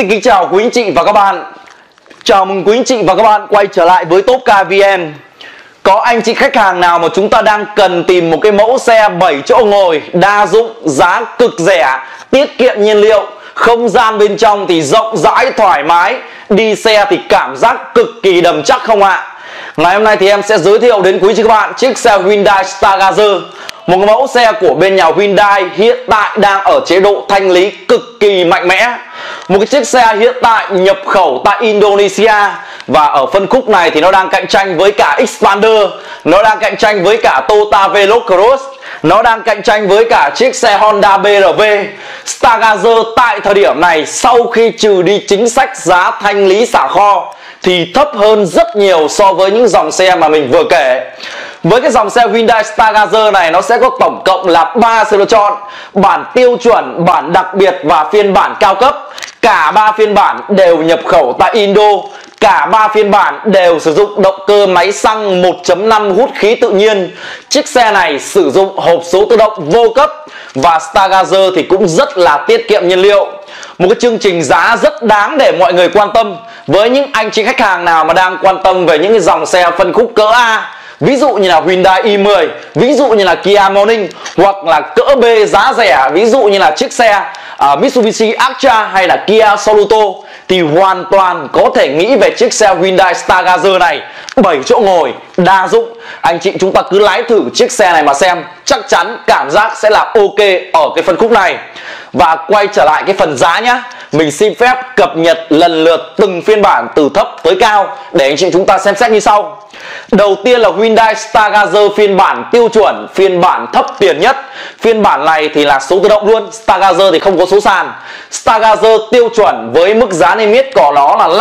Xin kính chào quý anh chị và các bạn. Chào mừng quý anh chị và các bạn quay trở lại với Top Car VN. Có anh chị khách hàng nào mà chúng ta đang cần tìm một cái mẫu xe 7 chỗ ngồi đa dụng, giá cực rẻ, tiết kiệm nhiên liệu, không gian bên trong thì rộng rãi thoải mái, đi xe thì cảm giác cực kỳ đầm chắc không ạ? Ngày hôm nay thì em sẽ giới thiệu đến quý anh chị các bạn chiếc xe Hyundai Stargazer, một cái mẫu xe của bên nhà Hyundai hiện tại đang ở chế độ thanh lý cực kỳ mạnh mẽ. Một cái chiếc xe hiện tại nhập khẩu tại Indonesia, và ở phân khúc này thì nó đang cạnh tranh với cả Xpander, nó đang cạnh tranh với cả Toyota Veloz Cross, nó đang cạnh tranh với cả chiếc xe Honda BRV. Stargazer tại thời điểm này sau khi trừ đi chính sách giá thanh lý xả kho thì thấp hơn rất nhiều so với những dòng xe mà mình vừa kể. Với cái dòng xe Hyundai Stargazer này nó sẽ có tổng cộng là 3 sự lựa chọn: bản tiêu chuẩn, bản đặc biệt và phiên bản cao cấp. Cả 3 phiên bản đều nhập khẩu tại Indo. Cả 3 phiên bản đều sử dụng động cơ máy xăng 1.5 hút khí tự nhiên. Chiếc xe này sử dụng hộp số tự động vô cấp, và Stargazer thì cũng rất là tiết kiệm nhiên liệu. Một cái chương trình giá rất đáng để mọi người quan tâm với những anh chị khách hàng nào mà đang quan tâm về những cái dòng xe phân khúc cỡ A, ví dụ như là Hyundai i10, ví dụ như là Kia Morning, hoặc là cỡ B giá rẻ, ví dụ như là chiếc xe Mitsubishi Atra hay là Kia Sorento, thì hoàn toàn có thể nghĩ về chiếc xe Hyundai Stargazer này. 7 chỗ ngồi đa dụng, anh chị chúng ta cứ lái thử chiếc xe này mà xem, chắc chắn cảm giác sẽ là ok ở cái phân khúc này. Và quay trở lại cái phần giá nhá, mình xin phép cập nhật lần lượt từng phiên bản từ thấp tới cao để anh chị chúng ta xem xét như sau. Đầu tiên là Hyundai Stargazer phiên bản tiêu chuẩn, phiên bản thấp tiền nhất. Phiên bản này thì là số tự động luôn, Stargazer thì không có số sàn. Stargazer tiêu chuẩn với mức giá niêm yết của nó là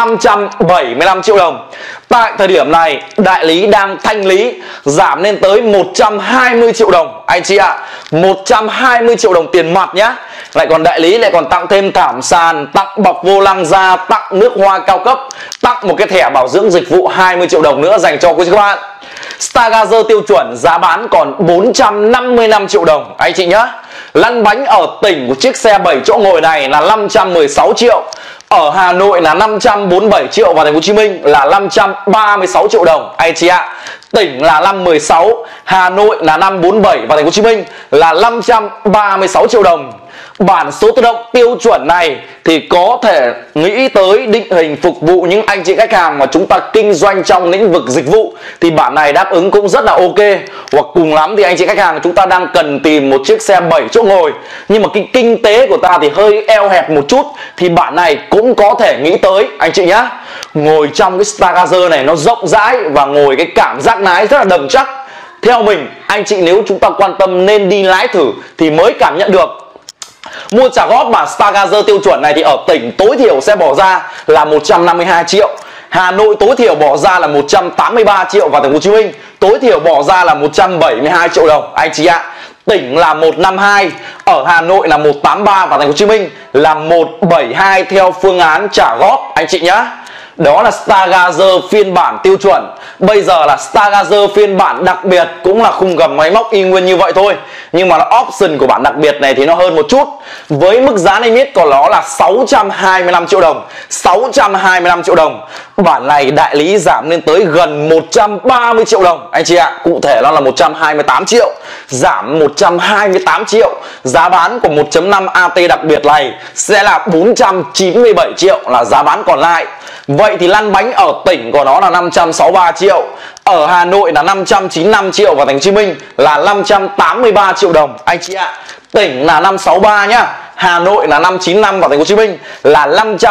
575 triệu đồng. Tại thời điểm này đại lý đang thanh lý giảm lên tới 120 triệu đồng anh chị ạ. 120 triệu đồng tiền mặt nhá. Lại còn đại lý lại còn tặng thêm thảm sàn, tặng bọc vô lăng da, tặng nước hoa cao cấp, tặng một cái thẻ bảo dưỡng dịch vụ 20 triệu đồng nữa dành cho quý các bạn. Stargazer tiêu chuẩn giá bán còn 455 triệu đồng anh chị nhá. Lăn bánh ở tỉnh của chiếc xe 7 chỗ ngồi này là 516 triệu. Ở Hà Nội là 547 triệu và thành phố Hồ Chí Minh là 536 triệu đồng anh chị ạ. Tỉnh là 516, Hà Nội là 547 và thành phố Hồ Chí Minh là 536 triệu đồng. Bản số tự động tiêu chuẩn này thì có thể nghĩ tới định hình phục vụ những anh chị khách hàng mà chúng ta kinh doanh trong lĩnh vực dịch vụ, thì bản này đáp ứng cũng rất là ok. Hoặc cùng lắm thì anh chị khách hàng chúng ta đang cần tìm một chiếc xe 7 chỗ ngồi nhưng mà cái kinh tế của ta thì hơi eo hẹp một chút, thì bản này cũng có thể nghĩ tới anh chị nhá. Ngồi trong cái Stargazer này nó rộng rãi và ngồi cái cảm giác lái rất là đầm chắc. Theo mình, anh chị nếu chúng ta quan tâm nên đi lái thử thì mới cảm nhận được. Mua trả góp bản Stargazer tiêu chuẩn này thì ở tỉnh tối thiểu sẽ bỏ ra là 152 triệu. Hà Nội tối thiểu bỏ ra là 183 triệu và thành phố Hồ Chí Minh tối thiểu bỏ ra là 172 triệu đồng anh chị ạ. Tỉnh là 152, ở Hà Nội là 183 và thành phố Hồ Chí Minh là 172 theo phương án trả góp anh chị nhá. Đó là Stargazer phiên bản tiêu chuẩn. Bây giờ là Stargazer phiên bản đặc biệt, cũng là khung gầm máy móc y nguyên như vậy thôi, nhưng mà option của bản đặc biệt này thì nó hơn một chút. Với mức giá niêm yết của nó là 625 triệu đồng. 625 triệu đồng. Bản này đại lý giảm lên tới gần 130 triệu đồng anh chị ạ. Cụ thể nó là 128 triệu, giảm 128 triệu. Giá bán của 1.5 AT đặc biệt này sẽ là 497 triệu là giá bán còn lại. Vậy thì lăn bánh ở tỉnh của nó là 563 triệu, ở Hà Nội là 595 triệu và thành phố Hồ Chí Minh là 583 triệu đồng anh chị ạ. Tỉnh là 563 nhá, Hà Nội là 595 và thành phố Hồ Chí Minh là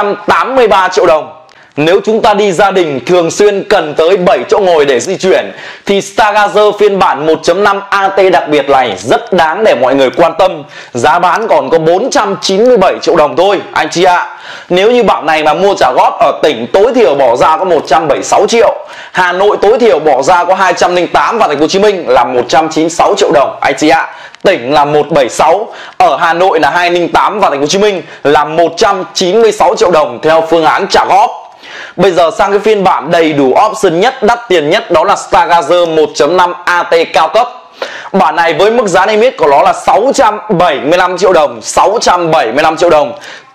583 triệu đồng. Nếu chúng ta đi gia đình thường xuyên cần tới 7 chỗ ngồi để di chuyển thì Stargazer phiên bản 1.5 AT đặc biệt này rất đáng để mọi người quan tâm. Giá bán còn có 497 triệu đồng thôi anh chị ạ. Nếu như bản này mà mua trả góp ở tỉnh tối thiểu bỏ ra có 176 triệu, Hà Nội tối thiểu bỏ ra có 208 và thành phố Hồ Chí Minh là 196 triệu đồng anh chị ạ. Tỉnh là 176, ở Hà Nội là 208 và thành phố Hồ Chí Minh là 196 triệu đồng theo phương án trả góp. Bây giờ sang cái phiên bản đầy đủ option nhất, đắt tiền nhất, đó là Stargazer 1.5 AT cao cấp. Bản này với mức giá niêm yết của nó là 675 triệu đồng. 675 triệu đồng.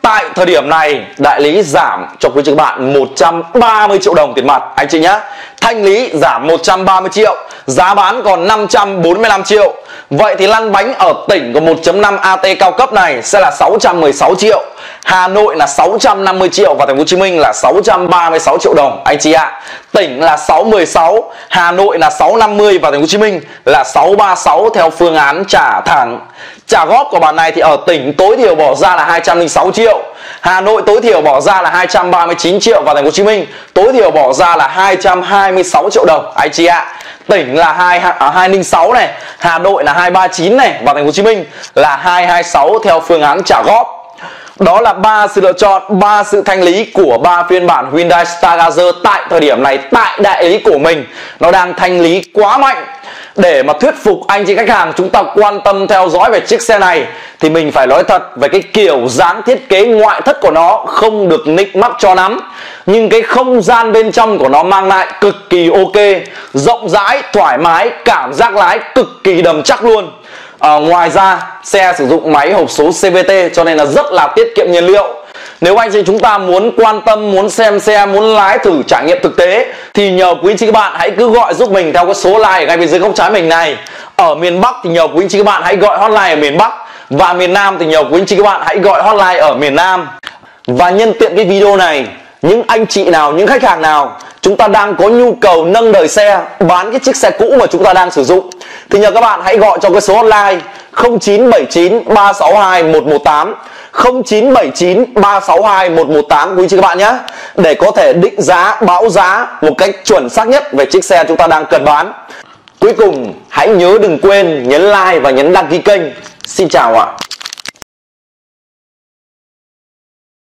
Tại thời điểm này đại lý giảm cho quý chị các bạn 130 triệu đồng tiền mặt anh chị nhé. Thanh lý giảm 130 triệu, giá bán còn 545 triệu. Vậy thì lăn bánh ở tỉnh của 1.5 AT cao cấp này sẽ là 616 triệu. Hà Nội là 650 triệu và thành phố Hồ Chí Minh là 636 triệu đồng anh chị ạ. Tỉnh là 616, Hà Nội là 650 và thành phố Hồ Chí Minh là 636 theo phương án trả thẳng. Trả góp của bản này thì ở tỉnh tối thiểu bỏ ra là 206 triệu, Hà Nội tối thiểu bỏ ra là 239 triệu và thành phố Hồ Chí Minh tối thiểu bỏ ra là 226 triệu đồng anh chị ạ. Tỉnh là 206 này, Hà Nội là 239 này và thành phố Hồ Chí Minh là 226 theo phương án trả góp. Đó là 3 sự lựa chọn, 3 sự thanh lý của 3 phiên bản Hyundai Stargazer tại thời điểm này tại đại lý của mình. Nó đang thanh lý quá mạnh. Để mà thuyết phục anh chị khách hàng chúng ta quan tâm theo dõi về chiếc xe này thì mình phải nói thật về cái kiểu dáng thiết kế ngoại thất của nó không được nịnh mắt cho lắm. Nhưng cái không gian bên trong của nó mang lại cực kỳ ok, rộng rãi, thoải mái, cảm giác lái cực kỳ đầm chắc luôn. Ngoài ra xe sử dụng máy hộp số CVT cho nên là rất là tiết kiệm nhiên liệu. Nếu anh chị chúng ta muốn quan tâm, muốn xem xe, muốn lái thử trải nghiệm thực tế thì nhờ quý anh chị các bạn hãy cứ gọi giúp mình theo cái số line ở ngay bên dưới góc trái mình này. Ở miền Bắc thì nhờ quý anh chị các bạn hãy gọi hotline ở miền Bắc, và miền Nam thì nhờ quý anh chị các bạn hãy gọi hotline ở miền Nam. Và nhân tiện cái video này, những anh chị nào, những khách hàng nào chúng ta đang có nhu cầu nâng đời xe, bán cái chiếc xe cũ mà chúng ta đang sử dụng thì nhờ các bạn hãy gọi cho cái số hotline 0979 362 118, 0979 362 118 quý chị các bạn nhé, để có thể định giá, báo giá một cách chuẩn xác nhất về chiếc xe chúng ta đang cần bán. Cuối cùng hãy nhớ đừng quên nhấn like và nhấn đăng ký kênh. Xin chào ạ.